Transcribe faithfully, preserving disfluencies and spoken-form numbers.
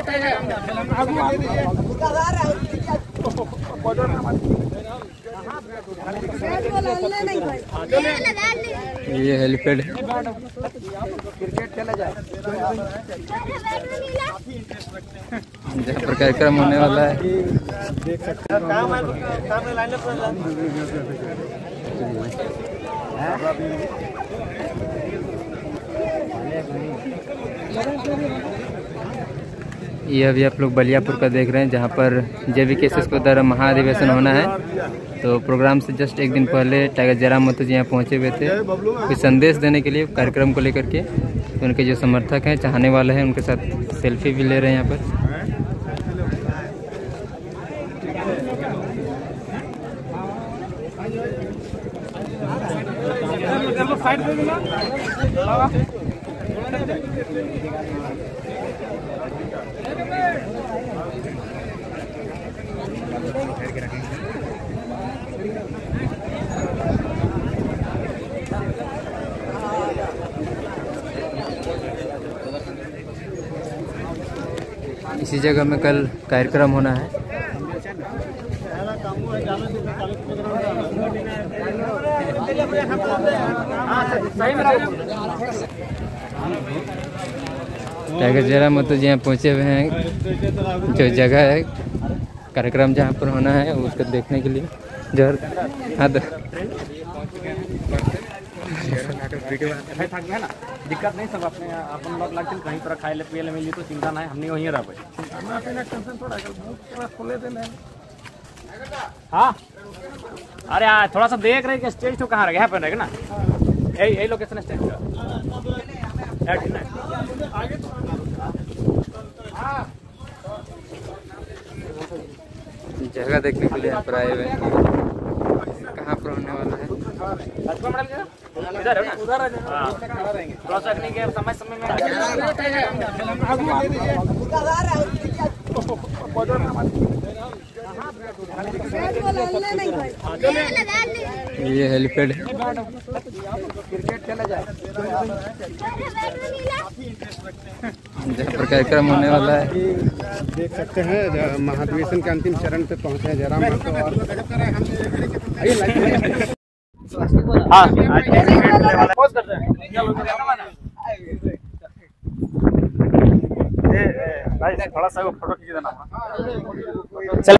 ये हेलीपैड है। जहाँ पर कार्यक्रम होने वाला है। देख सकते हैं ये अभी आप लोग बलियापुर का देख रहे हैं, जहाँ पर जैविक एस एस को द्वारा महाधिवेशन होना है। तो प्रोग्राम से जस्ट एक दिन पहले टाइगर जयराम महतो जी यहाँ पहुँचे हुए थे कुछ संदेश देने के लिए कार्यक्रम को लेकर के। तो उनके जो समर्थक हैं, चाहने वाले हैं, उनके साथ सेल्फी भी ले रहे हैं यहाँ पर। इसी जगह में कल कार्यक्रम होना है। टाइगर जयराम महतो जी यहाँ पहुँचे हुए हैं। जो जगह है कार्यक्रम जहाँ पर होना है उसको देखने के लिए जर हाँ है ना, दिक्कत नहीं, सब अपने अपन लोग लगते कहीं पर खाए ले पिए ले मिली तो चिंता नहीं, हमने वहीं रह हाँ। अरे यार थोड़ा सा देख रहे कि स्टेज तो कहाँ रह गया पे रहेगा ना, यही यही लोकेशन स्टेज जगह देखने के लिए यहाँ पर आए हुए हैं। कहाँ पर होने वाला है? इधर है ना, उधर थोड़ा सा के समय समय में ये हेलीपैड है। जहाँ पर कार्यक्रम होने वाला है। देख सकते हैं महाधिवेशन के अंतिम चरण पे पहुंचे हैं जयराम महतो। थोड़ा सा फोटो खींच देना।